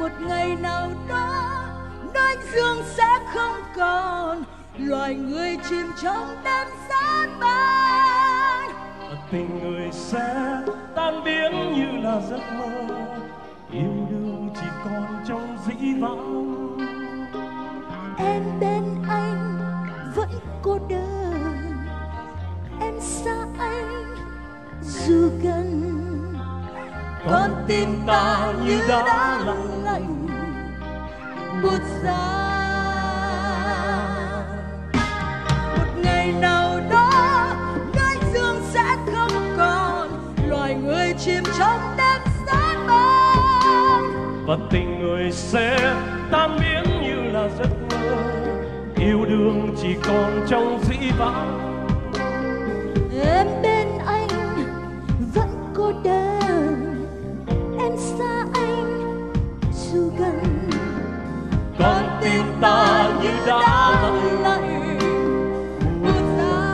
một ngày nào đó nơi dương sẽ không còn, loài người chìm trong đêm sát ban. Tình người sẽ tan biến như là giấc mơ, yêu đương chỉ còn trong dĩ vãng. Em bên anh vẫn cô đơn, em xa anh dù gần, con tim ta như đã lạnh buốt giá. Một ngày nào đó nơi dương sẽ không còn, loài người chìm trong đêm sát ban. Và tình người sẽ tan biến như là giấc mơ, yêu đương chỉ còn trong dĩ vãng. Em bên anh vẫn cô đơn, em xa anh dù gần, con tim ta như đã lạnh buốt giá.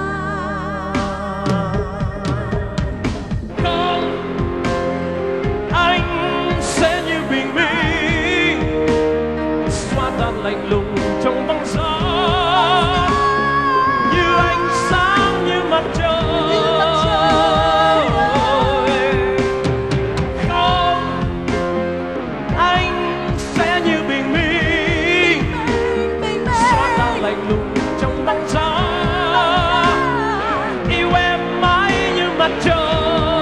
Không, anh sẽ như bình minh xóa tan lạnh lùng trong bóng gió, như ánh sáng như mặt trời. Không, anh sẽ như bình minh xóa tan lạnh lùng trong bóng gió, yêu em mãi như mặt trời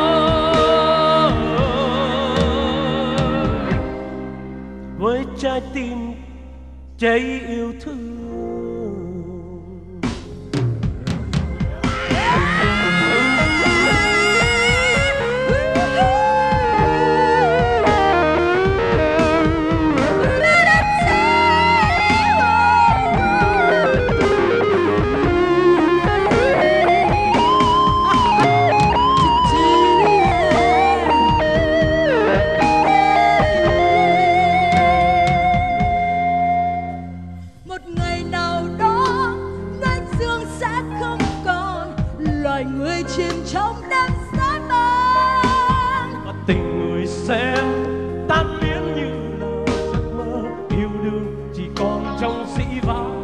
với trái tim cháy yêu thương. Một ngày nào đó nơi dương sẽ không còn, loài người chìm trong đêm sát ban. Và tình người sẽ tan biến như là giấc mơ, yêu đương chỉ còn trong dĩ vãng.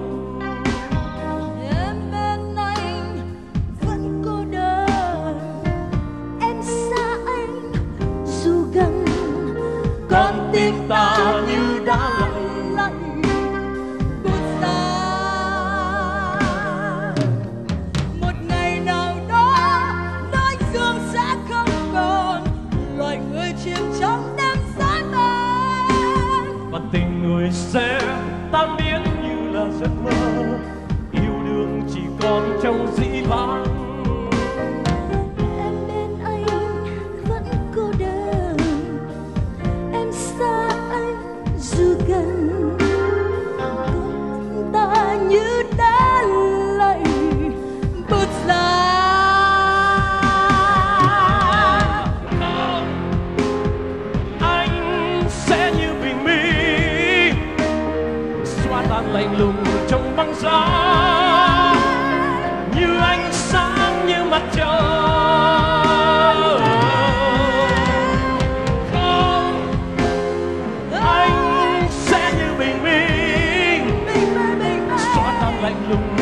Em bên anh vẫn cô đơn, em xa anh dù gần, con tim ta như đã lạnh buốt giá. Một ngày nào đó nơi dương sẽ không còn, loài người chìm trong đêm sát ban. Và tình người sẽ tan biến như là giấc mơ, yêu đương chỉ còn trong dĩ vãng. Em bên anh vẫn cô đơn, em xa anh dù gần, con ta như đã lạnh buốt giá. Không, anh sẽ như bình minh xóa tan lạnh lùng trong băng giá, như ánh sáng như mặt trời. Không, anh sẽ như bình minh xóa tan lạnh lùng